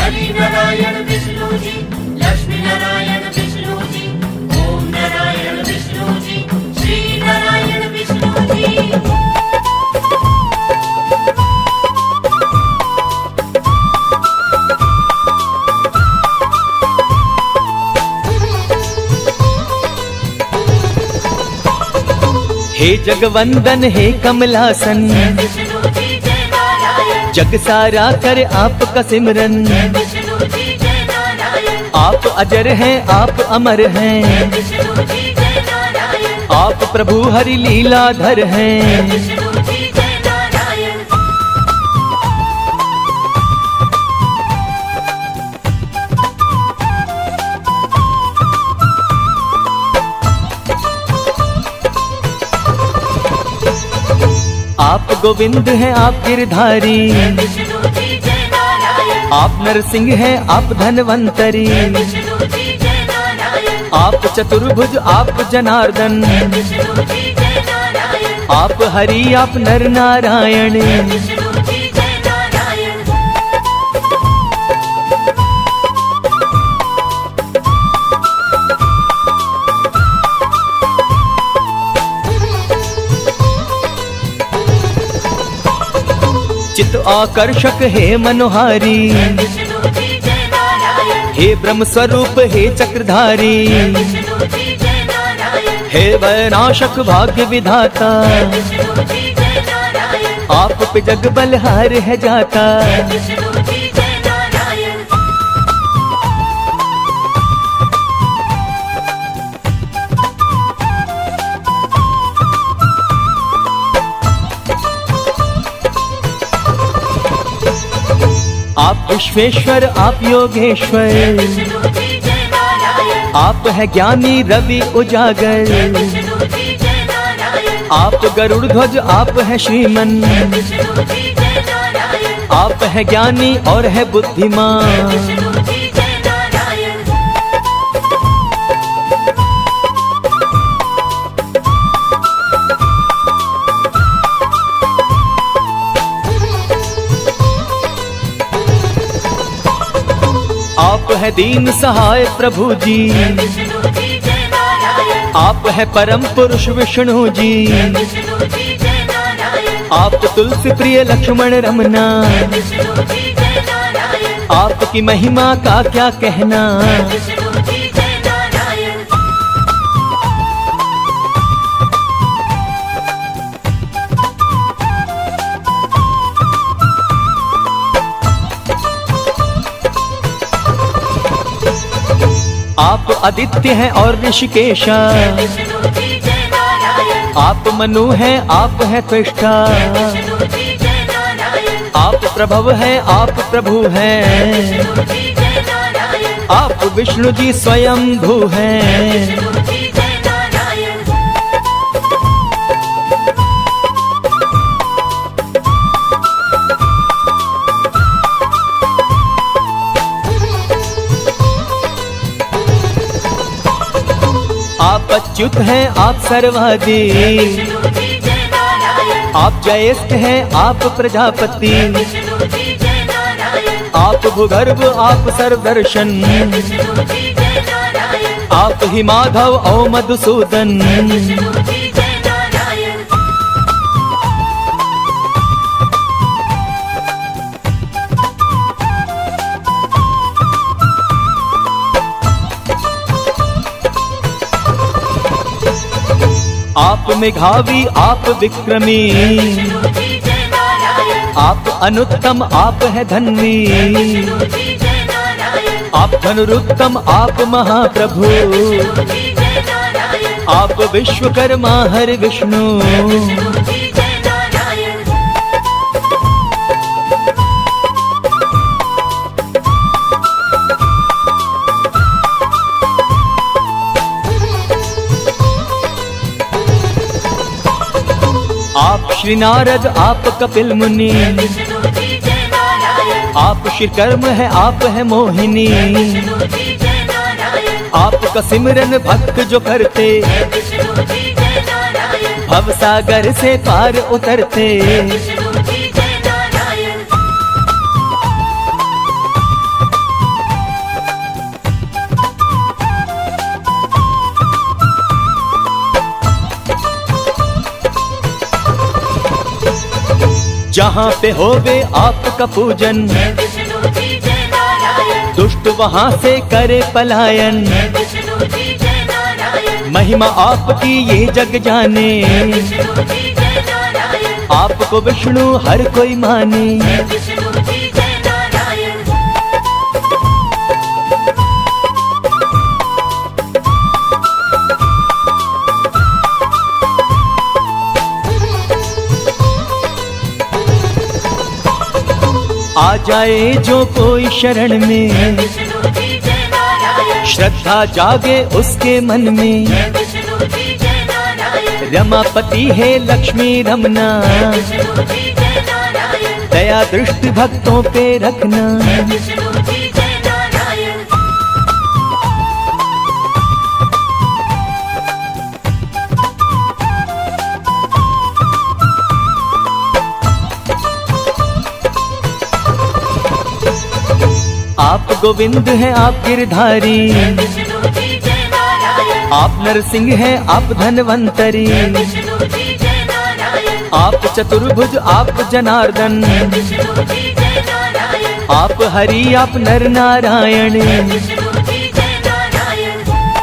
हरि नारायण विष्णु जी, लक्ष्मी नारायण विष्णु जी, ओम नारायण विष्णु जी, श्री नारायण विष्णु जी। हे जगवंदन हे कमलासन, जग सारा करे आपका सिमरन। आप अजर हैं, आप अमर हैं, आप प्रभु हरि लीलाधर हैं। आप गोविंद हैं, आप गिरधारी, आप नरसिंह हैं, आप धनवंतरी, आप चतुर्भुज, आप जनार्दन, आप हरि, आप नर नारायण। चित आकर्षक हे मनोहारी, हे ब्रह्म स्वरूप हे चक्रधारी, हे वैनाशक भाग्य विधाता, आप पे जग बलहार है जाता। आप विश्वेश्वर, आप योगेश्वर, आप है ज्ञानी रवि उजागर, आप गरुड़ ध्वज, आप है श्रीमन, आप है ज्ञानी और है बुद्धिमान। आप है दीन सहाय प्रभु जी, आप है परम पुरुष विष्णु जी, आप तुलसी प्रिय लक्ष्मण रमना, आपकी महिमा का क्या कहना। आप आदित्य हैं और ऋषिकेशा, आप मनु हैं, आप हैं त्वष्टा, आप प्रभव हैं, आप प्रभु हैं, आप विष्णु जी स्वयंभू हैं। आप अच्युत हैं, आप सर्वादि, आप जयेष्ठ हैं, आप प्रजापति, आप भूगर्भ, आप सर्वदर्शन, आप ही माधव और मधुसूदन। आप मेघावी, आप विक्रमी, आप अनुत्तम, आप है धन्वी, आप धनुरुत्तम, आप महाप्रभु, आप विश्वकर्मा हरि विष्णु। आप श्री नारद, आप कपिल मुनि, आप श्री कर्म है, आप है मोहिनी, आपका सिमरन भक्त जो करते, भव सागर से पार उतरते। जहाँ पे होवे आपका पूजन, जय विष्णु जी जय नारायण, दुष्ट वहाँ से करे पलायन। जय विष्णु जी जय नारायण, महिमा आपकी ये जग जाने, विष्णु जी जय नारायण, आपको विष्णु हर कोई माने। जय विष्णु जी जय नारायण, आ जाए जो कोई शरण में, विष्णु जी जय नारायण, श्रद्धा जागे उसके मन में। जय विष्णु जी जय नारायण, रमापति है लक्ष्मी रमना, विष्णु जी जय नारायण, दया दृष्टि भक्तों पे रखना। विष्णु जी जय नारायण, आप गोविंद हैं आप गिरधारी, विष्णु जी जय नारायण, आप नरसिंह हैं आप धनवंतरी। विष्णु जी जय नारायण, आप चतुर्भुज आप जनार्दन, विष्णु जी जय नारायण, आप हरि आप नर नारायण। विष्णु जी जय नारायण,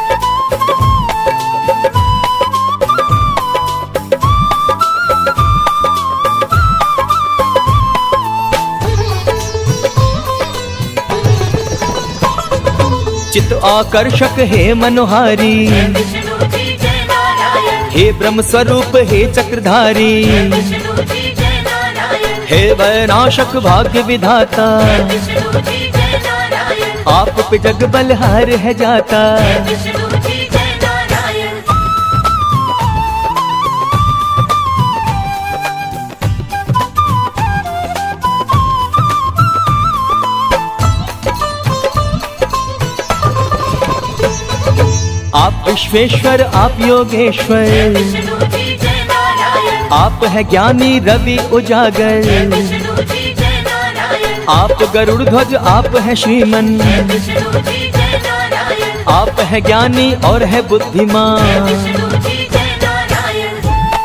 चित आकर्षक है मनोहारी, विष्णु जी जय नारायण, हे ब्रह्म स्वरूप हे चक्रधारी। विष्णु जी जय नारायण, हे वैनाशक भाग्य विधाता, विष्णु जी जय नारायण, आप पे जग बलहार है जाता। विष्णु जी जय नारायण, आप विश्वेश्वर आप योगेश्वर, विष्णु जी जय नारायण, आप है ज्ञानी रवि उजागर। विष्णु जी जय नारायण, आप गरुड़ ध्वज आप है श्रीमन, विष्णु जी जय नारायण, आप है ज्ञानी और है बुद्धिमान। विष्णु जी जय नारायण,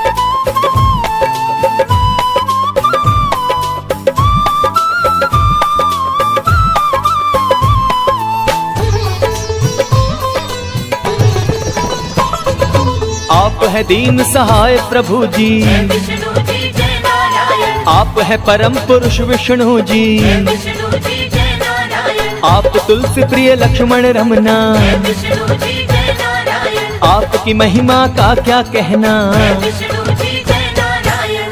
आप है दीन सहाय प्रभु जी, विष्णु जी जय नारायण, आप है परम पुरुष विष्णु जी। विष्णु जी जय नारायण, आप तुलसी प्रिय लक्ष्मण रमना, विष्णु जी जय नारायण, आपकी महिमा का क्या कहना। विष्णु जी जय नारायण,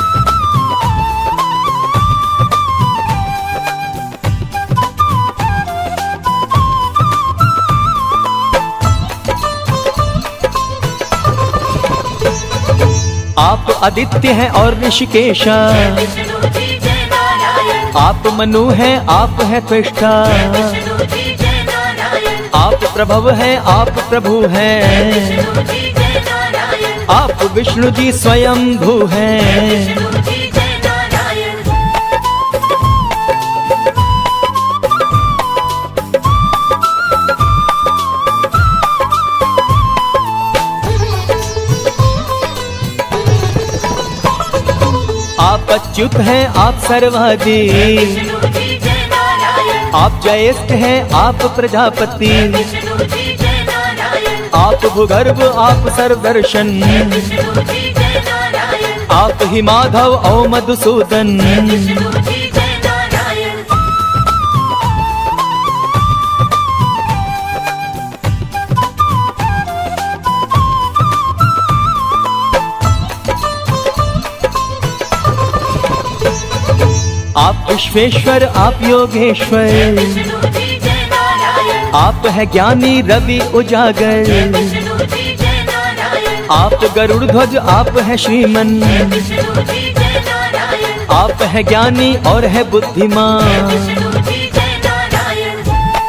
आप आदित्य हैं और ऋषिकेशा, विष्णु जी जय नारायण, आप मनु हैं आप है त्वष्टा। विष्णु जी जय नारायण, आप प्रभव हैं आप प्रभु हैं, विष्णु जी जय नारायण, आप विष्णु जी स्वयंभू हैं। विष्णु जी जय नारायण, आप अच्युत हैं आप सर्वादि, विष्णु जी जय नारायण, आप जयेष्ठ हैं आप प्रजापति। विष्णु जी जय नारायण, आप भूगर्भ आप सर्वदर्शन, विष्णु जी जय नारायण, आप ही माधव और मधुसूदन। विष्णु जी जय नारायण, आप विश्वेश्वर आप योगेश्वर, विष्णु जी जय नारायण, आप है ज्ञानी रवि उजागर। विष्णु जी जय नारायण, आप गरुड़ ध्वज आप है श्रीमन, विष्णु जी जय नारायण, आप है ज्ञानी और है बुद्धिमान। विष्णु जी जय नारायण,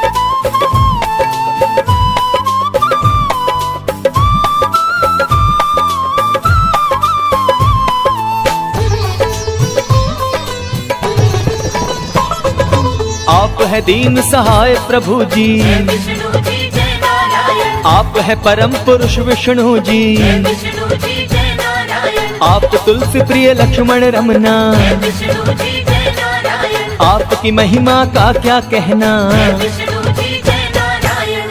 आप है दीन सहाय प्रभु जी, विष्णु जी जय नारायण, आप है परम पुरुष विष्णु जी। विष्णु जी जय नारायण, आप तुलसी प्रिय लक्ष्मण रमना, जय विष्णु जी जय नारायण, आपकी महिमा का क्या कहना। जय विष्णु जी जय नारायण।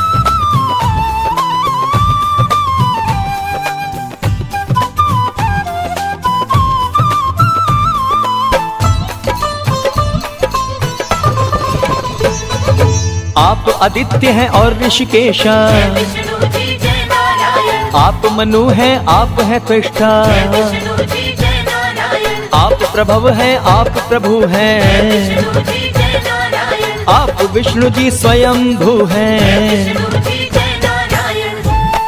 आप आदित्य हैं और ऋषिकेशा, जय विष्णु जी जय नारायण, आप मनु हैं, आप हैं त्वष्टा। जय विष्णु जी जय नारायण, आप प्रभव हैं, आप प्रभु हैं, विष्णु जी जय नारायण, आप विष्णु जी स्वयंभू हैं। विष्णु जी जय नारायण।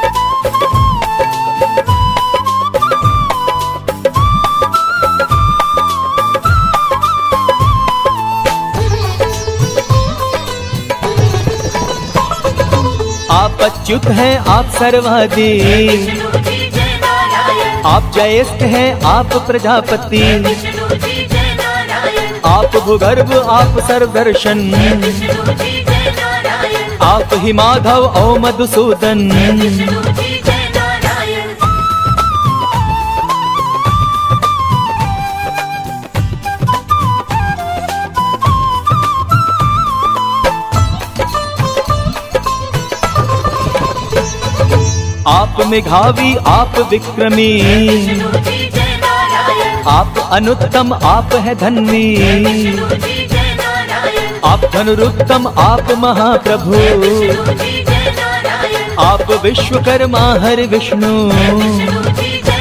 आप अच्युत हैं, आप सर्वादि, विष्णु जी जय नारायण, आप जयस्थ हैं, आप प्रजापति। विष्णु जी जय नारायण, आप भूगर्भ, आप सर्वदर्शन, विष्णु जी जय नारायण, आप ही माधव ओ मधुसूदन। विष्णु जी जय नारायण। आप मेघावी, आप विक्रमी, विष्णु जी जय नारायण, आप अनुत्तम, आप है धन्वी। विष्णु जी जय नारायण, आप धनुरुत्तम, आप महाप्रभु, विष्णु जी जय नारायण, आप विश्वकर्मा हरि विष्णु। विष्णु जी जय